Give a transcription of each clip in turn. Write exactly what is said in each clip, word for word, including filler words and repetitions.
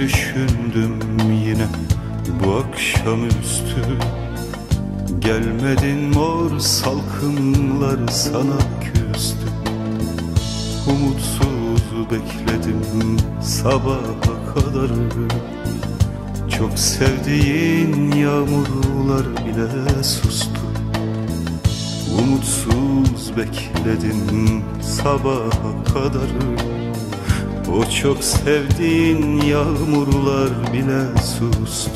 düşündüm yine bu akşamüstü. Gelmedin, mor salkımlar sana küstü. Umutsuz bekledim sabaha kadar. Çok sevdiğin yağmurlar bile sustu. Umutsuz bekledim sabaha kadar. O çok sevdiğin yağmurlar bile sustu.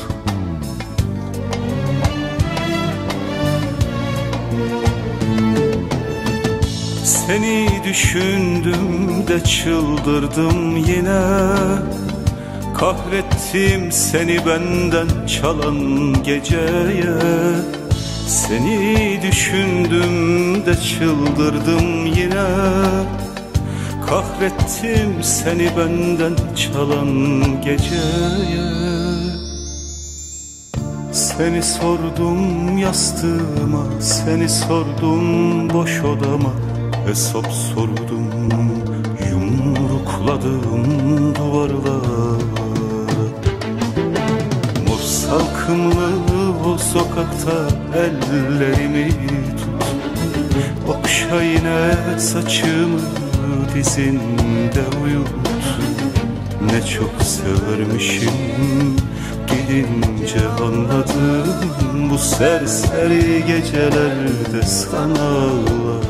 Seni düşündüm de çıldırdım yine. Kahrettim seni benden çalan geceye. Seni düşündüm de çıldırdım yine. Kahrettim seni benden çalan geceye. Seni sordum yastığıma, seni sordum boş odama. Hesap sordum, yumrukladım duvarlara. Mor salkımlı o sokakta ellerimi tut. Okşa yine saçımı, dizinde uyut. Ne çok severmişim, gidince anladım. Bu serseri gecelerde sana ağlar.